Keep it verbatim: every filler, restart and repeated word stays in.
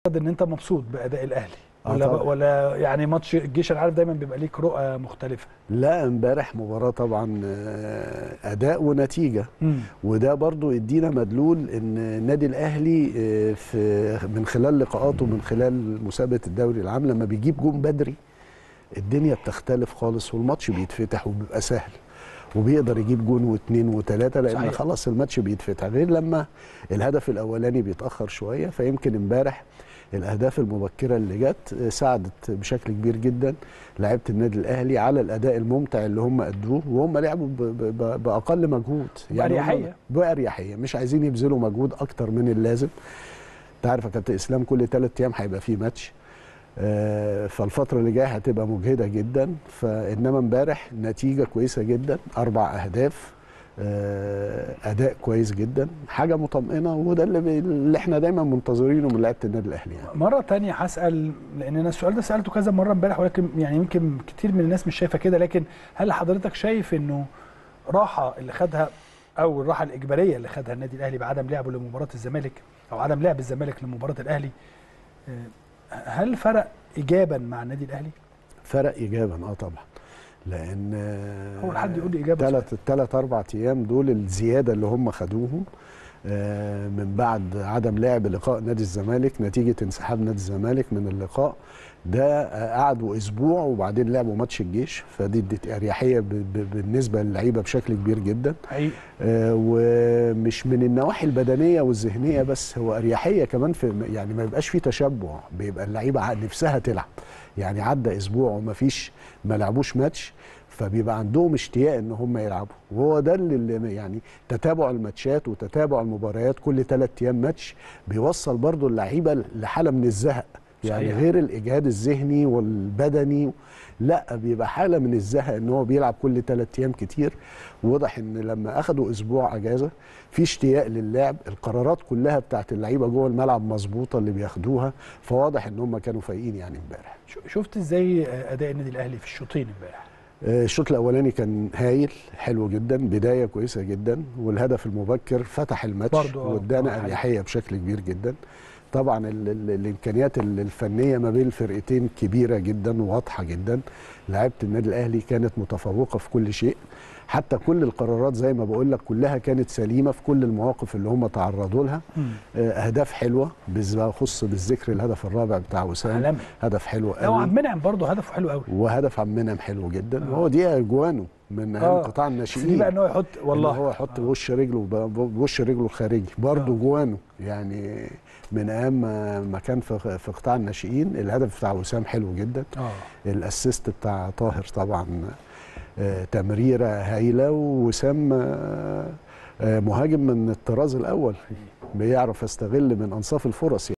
ان انت مبسوط باداء الاهلي ولا آه ولا يعني ماتش الجيش، انا عارف دايما بيبقى ليك رؤى مختلفه. لا امبارح مباراه طبعا اداء ونتيجه، مم. وده برضو يدينا مدلول ان النادي الاهلي في من خلال لقاءاته من خلال مسابقه الدوري العام لما بيجيب جون بدري الدنيا بتختلف خالص والماتش بيتفتح وبيبقى سهل وبيقدر يجيب جون واثنين وثلاثه لان صحيح. خلاص الماتش بيتفتح، غير لما الهدف الاولاني بيتاخر شويه. فيمكن امبارح الاهداف المبكره اللي جت ساعدت بشكل كبير جدا لعيبه النادي الاهلي على الاداء الممتع اللي هم ادوه، وهم لعبوا باقل مجهود يعني باريحيه باريحيه، مش عايزين يبذلوا مجهود اكتر من اللازم. انت عارف يا كابتن اسلام كل ثلاث ايام هيبقى فيه ماتش، فالفتره اللي جايه هتبقى مجهده جدا. فانما امبارح نتيجه كويسه جدا، اربع اهداف، اداء كويس جدا، حاجه مطمئنه، وده اللي, اللي احنا دايما منتظرينه من لعيبه النادي الاهلي. يعني مره ثانيه هسال، لان انا السؤال ده سالته كذا مره امبارح ولكن يعني يمكن كتير من الناس مش شايفه كده، لكن هل حضرتك شايف انه راحه اللي خدها او الراحه الاجباريه اللي خدها النادي الاهلي بعدم لعبه لمباراه الزمالك او عدم لعب الزمالك لمباراه الاهلي، هل فرق ايجابا مع النادي الاهلي؟ فرق ايجابا اه طبعا، لان اول حد يقول لي اجابه ثلاث ثلاث اربع ايام دول الزياده اللي هم خدوهم من بعد عدم لعب لقاء نادي الزمالك نتيجه انسحاب نادي الزمالك من اللقاء ده، قعدوا اسبوع وبعدين لعبوا ماتش الجيش، فدي ادت اريحيه بالنسبه للعيبه بشكل كبير جدا حقيقي. آه ومش من النواحي البدنيه والذهنيه بس، هو اريحيه كمان في يعني ما بيبقاش في تشبع، بيبقى اللعيبه نفسها تلعب. يعني عدى اسبوع وما فيش ما لعبوش ماتش، فبيبقى عندهم اشتياق ان هم يلعبوا، وهو ده اللي يعني تتابع الماتشات وتتابع المباريات كل ثلاث ايام ماتش بيوصل برضو اللعيبه لحاله من الزهق. يعني صحيح. غير الاجهاد الذهني والبدني، لا بيبقى حاله من الزهق ان هو بيلعب كل ثلاث ايام كتير. واضح ان لما اخدوا اسبوع اجازه في اشتياق للعب، القرارات كلها بتاعت اللعيبه جوه الملعب مظبوطه اللي بياخدوها، فواضح ان هم كانوا فايقين يعني امبارح. شفت ازاي اداء النادي الاهلي في الشوطين امبارح؟ الشوط الاولاني كان هايل حلو جدا، بدايه كويسه جدا، والهدف المبكر فتح الماتش وادانا اريحيه بشكل كبير جدا. طبعا ال ال الامكانيات الفنيه ما بين الفرقتين كبيره جدا وواضحه جدا، لعيبه النادي الاهلي كانت متفوقه في كل شيء، حتى كل القرارات زي ما بقول لك كلها كانت سليمه في كل المواقف اللي هم تعرضوا لها. اهداف حلوه بخص بالذكر الهدف الرابع بتاع وسام، هدف حلو قوي. هو عبد المنعم برضه هدفه حلو قوي، وهدف عبد المنعم حلو جدا، آه. وهو دي اجوانه من اهم قطاع الناشئين. دي بقى ان هو يحط والله إن هو يحط بوش رجله بوش رجله الخارجي برضه آه. جوانه يعني من اهم ما كان في في قطاع الناشئين. الهدف بتاع وسام حلو جدا، آه. الاسيست بتاع طاهر طبعا آه تمريره هايله، ووسام آه مهاجم من الطراز الاول بيعرف يستغل من انصاف الفرص.